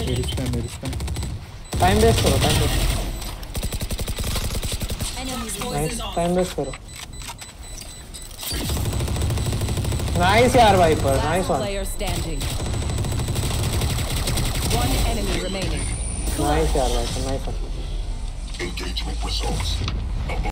मेरी spam time waste करो nice time waste करो नाइस यार वाइपर नाइस वन नाइस यार वाइपर नाइस वन